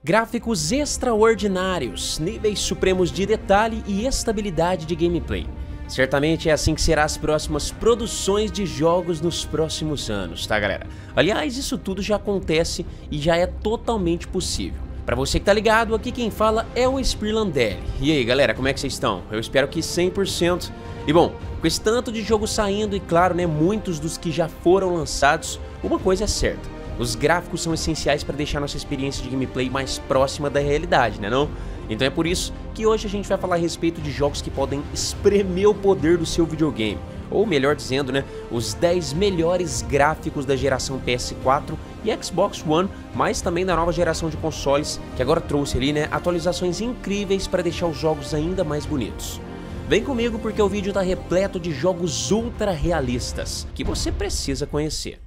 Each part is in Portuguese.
Gráficos extraordinários, níveis supremos de detalhe e estabilidade de gameplay. Certamente é assim que serão as próximas produções de jogos nos próximos anos, tá galera? Aliás, isso tudo já acontece e já é totalmente possível. Pra você que tá ligado, aqui quem fala é o Spearlandelli. E aí galera, como é que vocês estão? Eu espero que 100%. E bom, com esse tanto de jogo saindo e claro, né, muitos dos que já foram lançados, uma coisa é certa. Os gráficos são essenciais para deixar nossa experiência de gameplay mais próxima da realidade, né não? Então é por isso que hoje a gente vai falar a respeito de jogos que podem espremer o poder do seu videogame. Ou melhor dizendo, né, os 10 melhores gráficos da geração PS4 e Xbox One, mas também da nova geração de consoles, que agora trouxe ali, né, atualizações incríveis para deixar os jogos ainda mais bonitos. Vem comigo porque o vídeo tá repleto de jogos ultra realistas, que você precisa conhecer.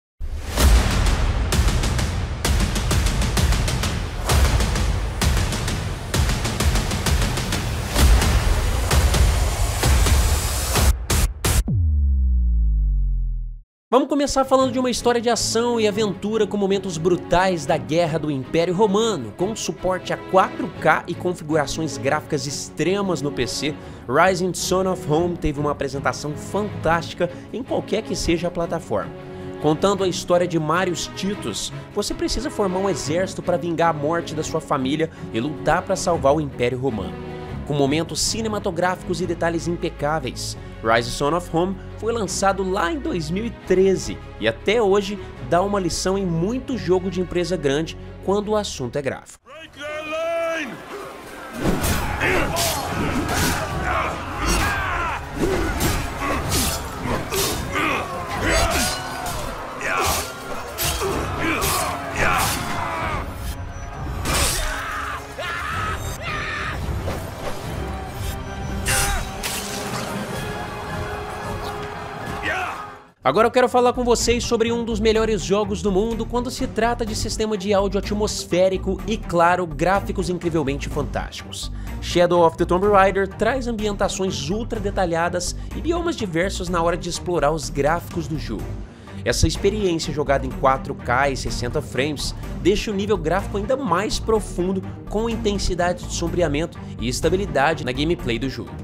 Vamos começar falando de uma história de ação e aventura com momentos brutais da Guerra do Império Romano, com suporte a 4K e configurações gráficas extremas no PC. Rising Son of Rome teve uma apresentação fantástica em qualquer que seja a plataforma. Contando a história de Marius Titus, você precisa formar um exército para vingar a morte da sua família e lutar para salvar o Império Romano. Com momentos cinematográficos e detalhes impecáveis, Rise Son of Rome foi lançado lá em 2013 e até hoje dá uma lição em muito jogo de empresa grande quando o assunto é gráfico. Agora eu quero falar com vocês sobre um dos melhores jogos do mundo quando se trata de sistema de áudio atmosférico e, claro, gráficos incrivelmente fantásticos. Shadow of the Tomb Raider traz ambientações ultra detalhadas e biomas diversos na hora de explorar os gráficos do jogo. Essa experiência jogada em 4K e 60 frames deixa o nível gráfico ainda mais profundo, com intensidade de sombreamento e estabilidade na gameplay do jogo.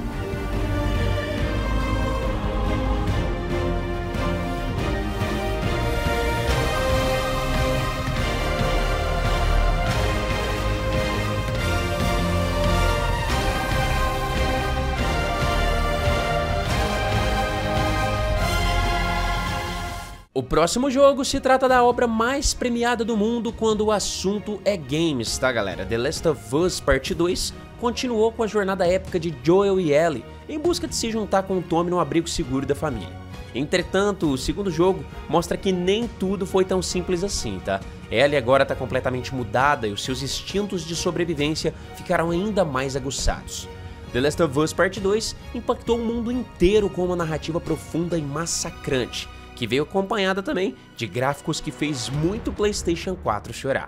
O próximo jogo se trata da obra mais premiada do mundo quando o assunto é games, tá galera? The Last of Us Part 2 continuou com a jornada épica de Joel e Ellie em busca de se juntar com o Tommy no abrigo seguro da família. Entretanto, o segundo jogo mostra que nem tudo foi tão simples assim, tá? Ellie agora tá completamente mudada e os seus instintos de sobrevivência ficaram ainda mais aguçados. The Last of Us Part 2 impactou o mundo inteiro com uma narrativa profunda e massacrante, que veio acompanhada também de gráficos que fez muito PlayStation 4 chorar.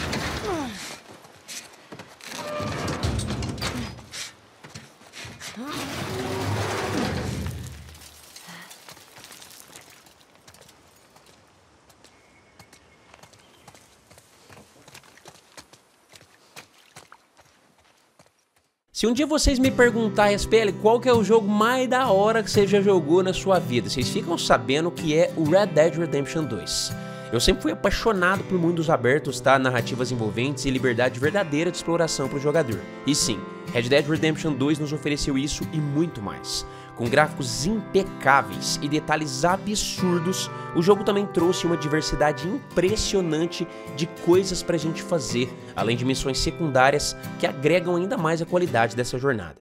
Se um dia vocês me perguntarem, SPL, qual que é o jogo mais da hora que você já jogou na sua vida, vocês ficam sabendo que é o Red Dead Redemption 2. Eu sempre fui apaixonado por mundos abertos, tá? Narrativas envolventes e liberdade verdadeira de exploração para o jogador. E sim, Red Dead Redemption 2 nos ofereceu isso e muito mais. Com gráficos impecáveis e detalhes absurdos, o jogo também trouxe uma diversidade impressionante de coisas pra gente fazer, além de missões secundárias que agregam ainda mais a qualidade dessa jornada.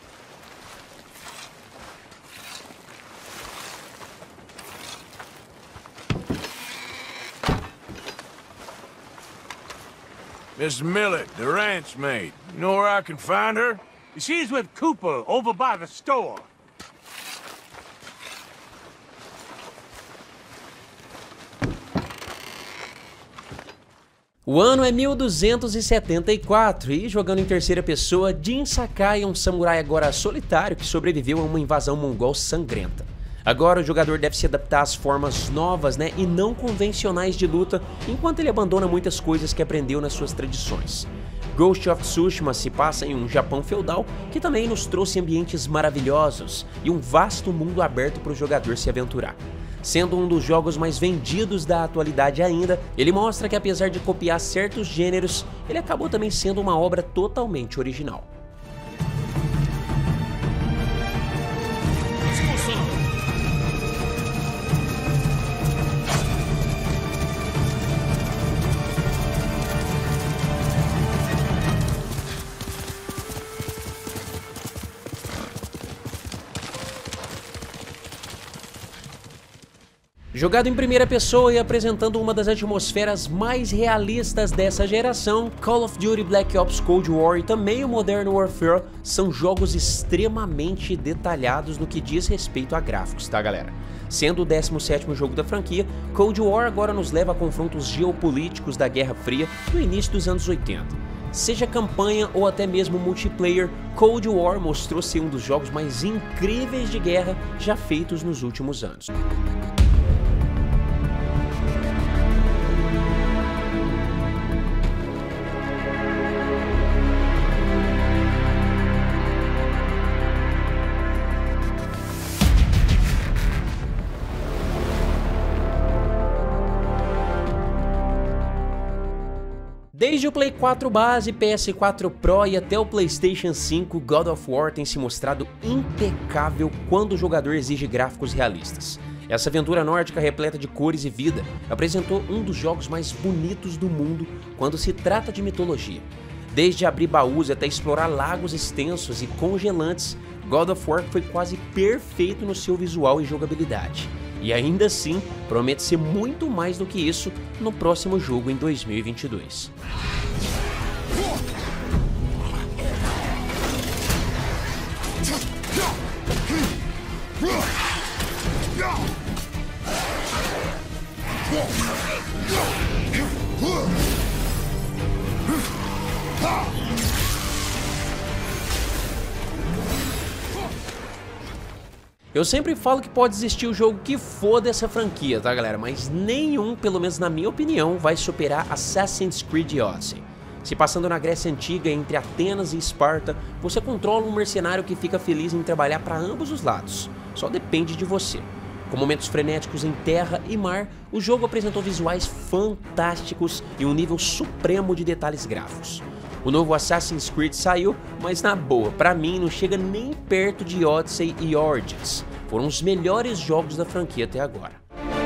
Miss Millet, the ranch maid. You know where I can find her? She's with Cooper over by the store. O ano é 1274 e, jogando em terceira pessoa, Jin Sakai é um samurai agora solitário que sobreviveu a uma invasão mongol sangrenta. Agora o jogador deve se adaptar às formas novas, e não convencionais de luta, enquanto ele abandona muitas coisas que aprendeu nas suas tradições. Ghost of Tsushima se passa em um Japão feudal que também nos trouxe ambientes maravilhosos e um vasto mundo aberto para o jogador se aventurar. Sendo um dos jogos mais vendidos da atualidade ainda, ele mostra que apesar de copiar certos gêneros, ele acabou também sendo uma obra totalmente original. Jogado em primeira pessoa e apresentando uma das atmosferas mais realistas dessa geração, Call of Duty Black Ops Cold War e também o Modern Warfare são jogos extremamente detalhados no que diz respeito a gráficos, tá galera? Sendo o 17º jogo da franquia, Cold War agora nos leva a confrontos geopolíticos da Guerra Fria no início dos anos 80. Seja campanha ou até mesmo multiplayer, Cold War mostrou ser um dos jogos mais incríveis de guerra já feitos nos últimos anos. Desde o Play 4 base, PS4 Pro e até o PlayStation 5, God of War tem se mostrado impecável quando o jogador exige gráficos realistas. Essa aventura nórdica repleta de cores e vida apresentou um dos jogos mais bonitos do mundo quando se trata de mitologia. Desde abrir baús até explorar lagos extensos e congelantes, God of War foi quase perfeito no seu visual e jogabilidade. E ainda assim, promete ser muito mais do que isso no próximo jogo em 2022. Eu sempre falo que pode existir o jogo que for dessa franquia, tá galera? Mas nenhum, pelo menos na minha opinião, vai superar Assassin's Creed Odyssey. Se passando na Grécia Antiga, entre Atenas e Esparta, você controla um mercenário que fica feliz em trabalhar para ambos os lados. Só depende de você. Com momentos frenéticos em terra e mar, o jogo apresentou visuais fantásticos e um nível supremo de detalhes gráficos. O novo Assassin's Creed saiu, mas na boa, pra mim não chega nem perto de Odyssey e Origins. Foram os melhores jogos da franquia até agora.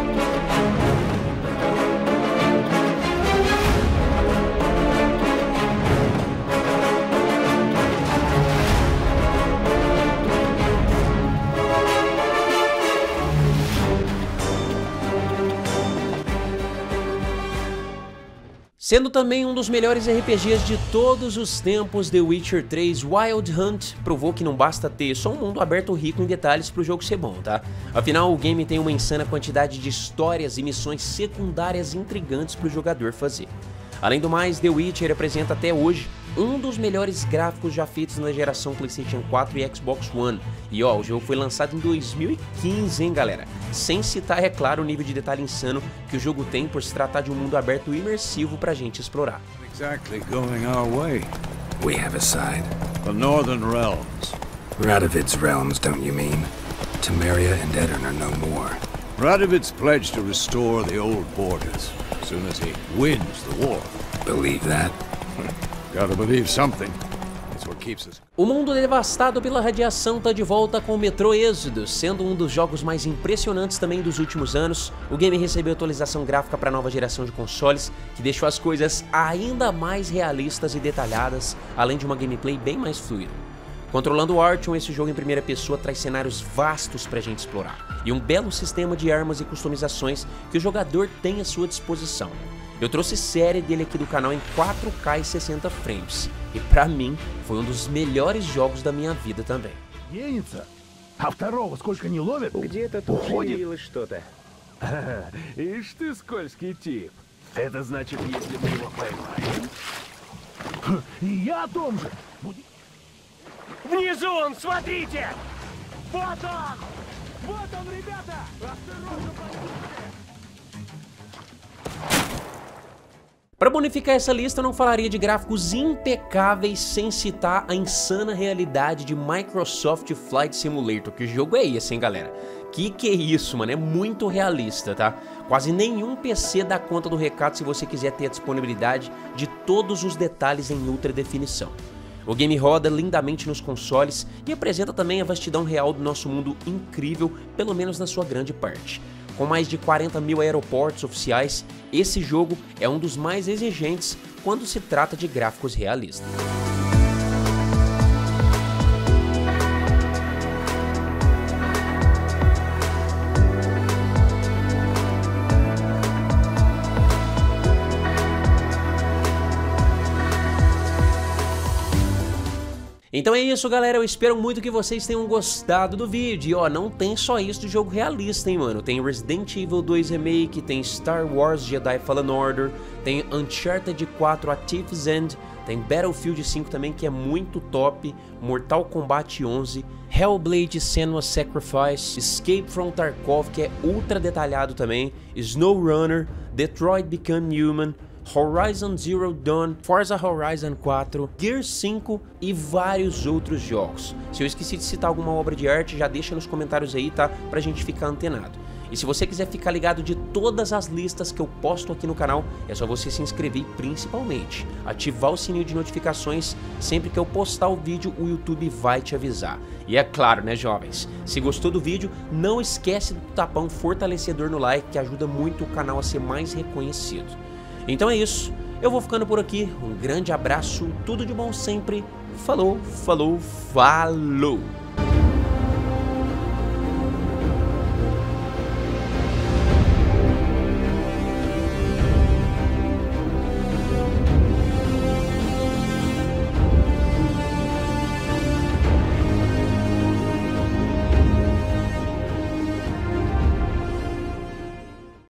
Sendo também um dos melhores RPGs de todos os tempos, The Witcher 3 Wild Hunt provou que não basta ter só um mundo aberto rico em detalhes para o jogo ser bom, tá? Afinal, o game tem uma insana quantidade de histórias e missões secundárias intrigantes para o jogador fazer. Além do mais, The Witcher apresenta até hoje um dos melhores gráficos já feitos na geração PlayStation 4 e Xbox One. E ó, o jogo foi lançado em 2015, hein galera? Sem citar, é claro, o nível de detalhe insano que o jogo tem por se tratar de um mundo aberto imersivo pra gente explorar. Exactly going our way. We have a side. The Northern Realms. Radovid's realms, don't you mean? Temeria and Edirn are no more. Radovid's pledged to restore the old borders as soon as he wins the war. Believe that? Gotta believe something. It's what keeps us. O mundo devastado pela radiação tá de volta com o Metro Exodus, sendo um dos jogos mais impressionantes também dos últimos anos. O game recebeu atualização gráfica para a nova geração de consoles, que deixou as coisas ainda mais realistas e detalhadas, além de uma gameplay bem mais fluida. Controlando o Artyom, esse jogo em primeira pessoa traz cenários vastos pra gente explorar, e um belo sistema de armas e customizações que o jogador tem à sua disposição. Eu trouxe série dele aqui do canal em 4K e 60 frames, e pra mim foi um dos melhores jogos da minha vida também. А второго сколько не ловит? Где-то тут шевелилось что-то. Ишь ты скользкий тип. Это значит, если мы его поймаем... И я о том же. Внизу он, смотрите! Вот он! Вот он, ребята! Осторожно, подпушки! Para bonificar essa lista, eu não falaria de gráficos impecáveis sem citar a insana realidade de Microsoft Flight Simulator. Que jogo é esse, hein, galera? Que é isso, mano? É muito realista, tá? Quase nenhum PC dá conta do recado se você quiser ter a disponibilidade de todos os detalhes em ultra definição. O game roda lindamente nos consoles e apresenta também a vastidão real do nosso mundo incrível, pelo menos na sua grande parte. Com mais de 40 mil aeroportos oficiais, esse jogo é um dos mais exigentes quando se trata de gráficos realistas. Então é isso, galera, eu espero muito que vocês tenham gostado do vídeo. E ó, não tem só isso de jogo realista, hein, mano. Tem Resident Evil 2 Remake, tem Star Wars Jedi Fallen Order, tem Uncharted 4 A Thief's End, tem Battlefield 5 também, que é muito top, Mortal Kombat 11, Hellblade Senua's Sacrifice, Escape from Tarkov, que é ultra detalhado também, SnowRunner, Detroit Become Human, Horizon Zero Dawn, Forza Horizon 4, Gears 5 e vários outros jogos. Se eu esqueci de citar alguma obra de arte, já deixa nos comentários aí, tá? Pra gente ficar antenado. E se você quiser ficar ligado de todas as listas que eu posto aqui no canal, é só você se inscrever e principalmente ativar o sininho de notificações. Sempre que eu postar o vídeo, o YouTube vai te avisar. E é claro, né, jovens? Se gostou do vídeo, não esquece do tapão fortalecedor no like, que ajuda muito o canal a ser mais reconhecido. Então é isso, eu vou ficando por aqui, um grande abraço, tudo de bom sempre, falou, falou, falou!